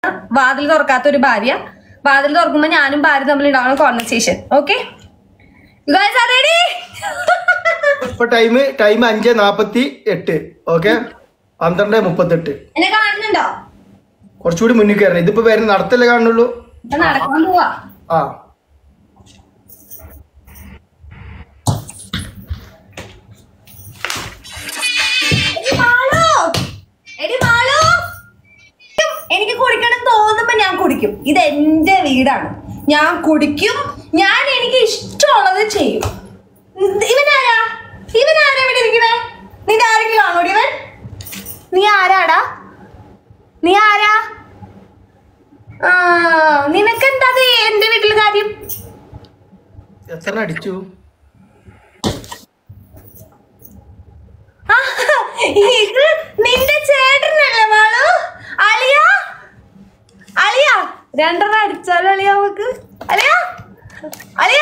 വാതിൽ തുറക്കാത്ത ഒരു ഭാര്യ. വാതിൽ തുറക്കുമ്പോ ഞാനും ഭാര്യ തമ്മിൽ ഉണ്ടാവുന്ന കോൺവെർസേഷൻ. ഓക്കെ ഇപ്പൊ ടൈം 5:48. ഓക്കെ 12:38. എന്നെ കാണുന്നുണ്ടോ? കുറച്ചുകൂടി മുന്നിൽ കയറണം. ഇതിപ്പോ വരുന്ന നടത്തല്ലേ കാണുന്നുള്ളൂ. നടക്കാൻ പോവാ. ആ എനിക്ക് കുടിക്കണം തോന്നുമ്പോ ഞാൻ കുടിക്കും. ഇത് എന്റെ വീടാണ്, ഞാൻ കുടിക്കും. ഞാൻ എനിക്ക് ഇഷ്ടമുള്ളത് ചെയ്യും. ഇവനാരാ ഇവിടെ ഇരിക്കണേ? നിന്റെ ആരെങ്കിലും ആണോ ഇവൻ? നീ ആരാടാ? നീ ആരാ? നിനക്കെന്താ എന്റെ വീട്ടില് കാര്യം? എത്ര അടിച്ചു? ഇത് നിന്റെ ചേട്ടനല്ലേ മാളു? അളിയ അളിയ രണ്ടെണ്ണം അടിച്ചാലും അളിയ നമുക്ക്. അളിയ അളിയ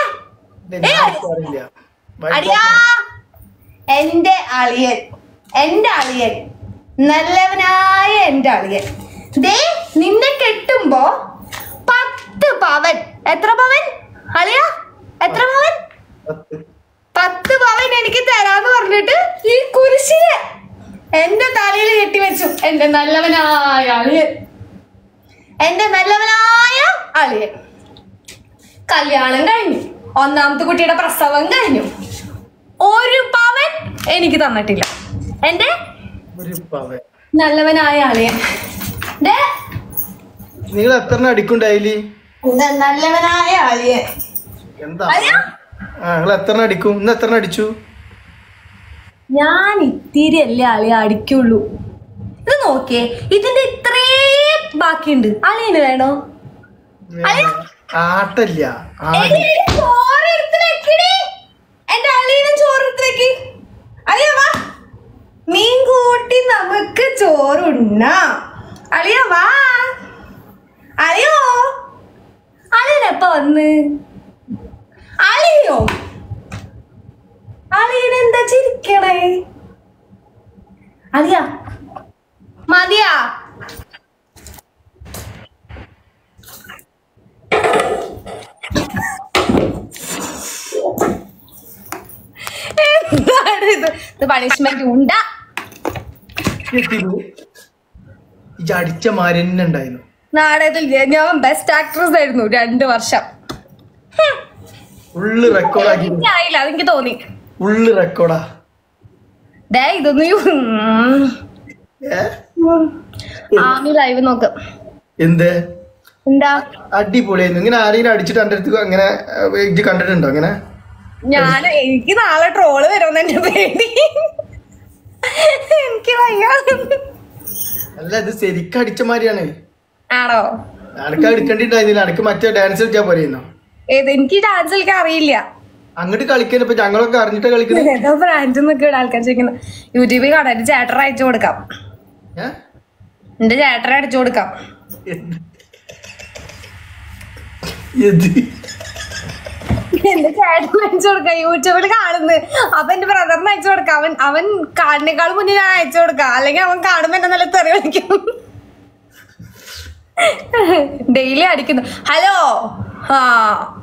അളിയ എന്റെ അളിയൻ, എന്റെ അളിയൻ, നല്ലവനായ എന്റെ അളിയൻ. ദേ നിന്നെ കെട്ടുമ്പോ 10 പവൻ. എത്ര പവൻ അളിയ? എത്ര പവൻ? 10 പവൻ എനിക്ക് തരാന്ന് പറഞ്ഞിട്ട് ഈ കുരിശിനെ എന്റെ തലയിൽ കെട്ടിവെച്ചു. എന്റെ നല്ലവനായ അളിയൻ, എന്റെ നല്ലവനായ അളിയൻ. കല്യാണം കഴിഞ്ഞു, 1ാമത്തെ കുട്ടിയുടെ പ്രസവം കഴിഞ്ഞു. 1 പവൻ എനിക്ക് തന്നിട്ടില്ല എന്റെ നല്ലവനായ അളിയൻ. നിങ്ങൾ എത്ര അടിക്കും ഡെയിലി? നല്ലവനായ അളിയൻ. എന്താ നിങ്ങൾ എത്ര അടിക്കും? ഇന്ന് എത്ര അടിച്ചു? ഞാൻ ഇത്തിരി അല്ലേ അളിയ അടിക്കുള്ളൂ. ഇത് നോക്കിയേ, ഇതിന്റെ ഇത്രേ ബാക്കിയുണ്ട്. അളിയന് വേണോ? ആട്ടല്ല ചോറെടുത്ത് വെക്കണേ. എന്റെ അളിയനും ചോറെടുത്ത് വെക്ക്. അളിയ വാ, മീൻ കൂട്ടി നമുക്ക് ചോറുണ്ണാം. അളിയ വാ. അളിയോ, അളിയനെപ്പ വന്ന്? അളിയോ, അളിയനെന്താ ചിരിക്കണേ? അളിയ മതിയാ? എന്താണ് ഇത് പണിഷ്മെന്റ് ഉണ്ടാ? അടിച്ച മാരന്നെ ഉണ്ടായിരുന്നു നാടകത്തിൽ. ഞാൻ ബെസ്റ്റ് ആക്ട്രസ് ആയിരുന്നു 2 വർഷം. ഫുള്ള് റെക്കോർഡാക്കി. ആയില്ല, അതെനിക്ക് തോന്നി. ഫുള്ള് റെക്കോർഡാ. ഇതൊന്നും ആമി ലൈവ് നോക്ക്. എന്ത് എന്താ അടിപൊളിയായിരുന്നു. ഇങ്ങനെ ആരെങ്കിലും അടിച്ചിട്ട് എന്റെ അടുത്ത് അങ്ങനെ ഇത് കണ്ടിട്ടുണ്ടോ? അങ്ങനെ എനിക്ക് നാളെ ട്രോള് വരുമെന്ന് എന്റെ പേടി. എനിക്ക് വയ്യ. അല്ല, ഇത് ശരിക്കും അടിച്ച മാതിരിയാണ്. ആണോ? അനക്ക് എടുക്കേണ്ടിണ്ടായിരുന്നില്ല. അനക്ക് മറ്റേ ഡാൻസ് കളിക്കാൻ പോലെയെന്നോ? എനിക്ക് ഡാൻസ് കളിക്കാൻ അറിയില്ല. അങ്ങോട്ട് കളിക്കാൻ ഇപ്പൊ ഞങ്ങളൊക്കെ അറിഞ്ഞിട്ട് കളിക്കുന്നത്. ഏതോ ബ്രാൻഡ് നിൽക്കുക ആൾക്കാർ ചോദിക്കുന്നത്. യൂട്യൂബിൽ കാണാൻ എന്റെ ചേട്ടൻ അയച്ചു കൊടുക്കാം. എന്റെ ചേട്ടനെ അടിച്ചു കൊടുക്കാം. എന്റെ ചേട്ടന് അയച്ചു കൊടുക്കാം. യൂട്യൂബിൽ കാണുന്നത്. അപ്പൊ എന്റെ ബ്രദറിന് അയച്ചു കൊടുക്കാം. അവൻ കാണുന്നേക്കാൾ മുന്നേ ഞാൻ അയച്ചു കൊടുക്കാം. അല്ലെങ്കിൽ അവൻ കാണുമ്പോ എന്നെ നല്ല തെറി വിളിക്കും. ഡെയിലി അടിക്കുന്നു. ഹലോ,